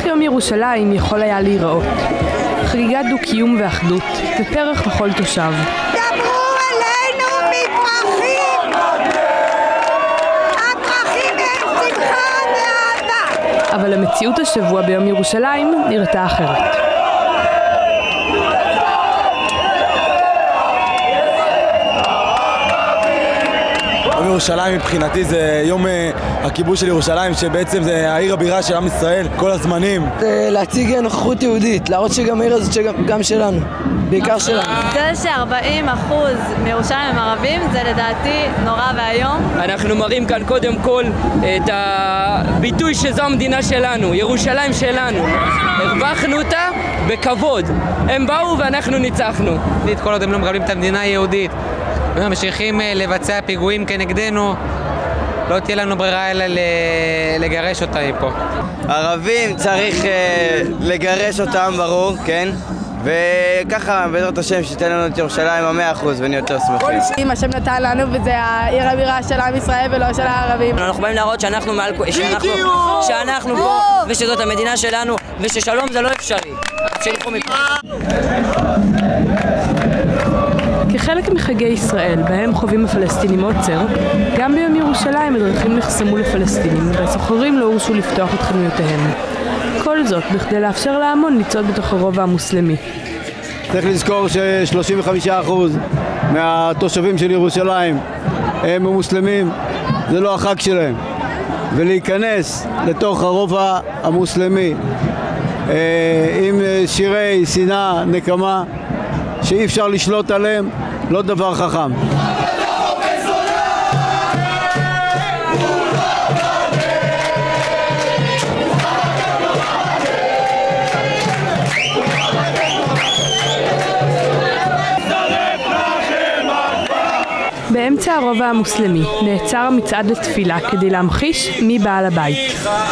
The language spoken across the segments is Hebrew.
איך יום ירושלים יכול היה להיראות? חגיגת דו-קיום ואחדות, ופרח לכל תושב. דברו אלינו מפרחים! הפרחים הם שמחה ואהבה! אבל המציאות השבוע ביום ירושלים נראתה אחרת. ירושלים מבחינתי זה יום הכיבוש של ירושלים, שבעצם זה העיר הבירה של עם ישראל כל הזמנים. להציג נוכחות יהודית, להראות שגם העיר הזאת שגם שלנו, בעיקר שלנו. זה ש40% מירושלים הם ערבים, זה לדעתי נורא והיום. אנחנו מראים כאן קודם כל את הביטוי שזו המדינה שלנו, ירושלים שלנו. הרווחנו אותה בכבוד. הם באו ואנחנו ניצחנו. כל עוד הם לא מקבלים את המדינה היהודית ממשיכים לבצע פיגועים כנגדנו, לא תהיה לנו ברירה אלא לגרש אותם מפה. ערבים צריך לגרש אותם, ברור, כן? וככה בעזרת השם שתיתן לנו את ירושלים 100% ונהיה יותר שמחים. אם השם נתן לנו וזה העיר הבירה של עם ישראל ולא של הערבים. אנחנו באים להראות שאנחנו פה ושזאת המדינה שלנו וששלום זה לא אפשרי. כחלק מחגי ישראל, בהם חווים הפלסטינים עוצר, גם ביום ירושלים הדרכים נחסמו לפלסטינים והסוחרים לא הורשו לפתוח את חנויותיהם. כל זאת בכדי לאפשר להמון לצעוד בתוך הרובע המוסלמי. צריך לזכור ש35% מהתושבים של ירושלים הם מוסלמים, זה לא החג שלהם. ולהיכנס לתוך הרובע המוסלמי עם שירי שנאה, נקמה, שאי אפשר לשלוט עליהם, לא דבר חכם. באמצע הרובע המוסלמי נעצר המצעד לתפילה כדי להמחיש מי בעל הבית.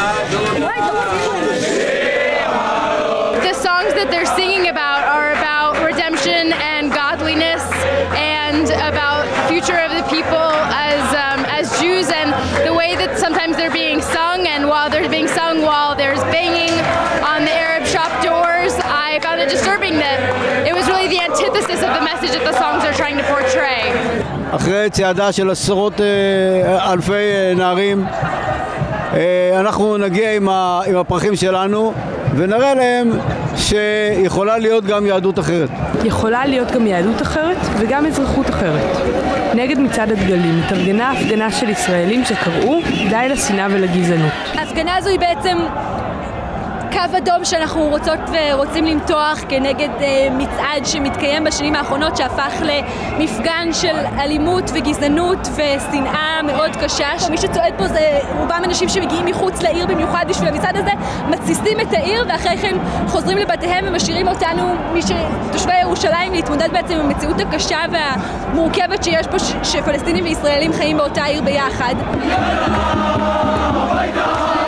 The songs that they're singing about are about redemption and godliness and about the future of the people as Jews, and the way that sometimes they're being sung, and while they're being sung while there's banging on the Arab shop doors, I found it disturbing that it was really the antithesis of the message that the songs are trying to portray. אחרי צעדה של עשרות אלפי נערים, אנחנו נגיע עם הפרחים שלנו ונראה להם שיכולה להיות גם יהדות אחרת. יכולה להיות גם יהדות אחרת וגם אזרחות אחרת. נגד מצעד הדגלים התארגנה הפגנה של ישראלים שקראו די לשנאה ולגזענות. ההפגנה הזו היא בעצם קו אדום שאנחנו רוצות ורוצים למתוח כנגד מצעד שמתקיים בשנים האחרונות, שהפך למפגן של אלימות וגזענות ושנאה מאוד קשה. מי שצועד פה זה רובם אנשים שמגיעים מחוץ לעיר במיוחד בשביל המצעד הזה, מתסיסים את העיר ואחרי כן חוזרים לבתיהם ומשאירים אותנו, תושבי ירושלים, להתמודד בעצם עם המציאות הקשה והמורכבת שיש פה, שפלסטינים וישראלים חיים באותה עיר ביחד.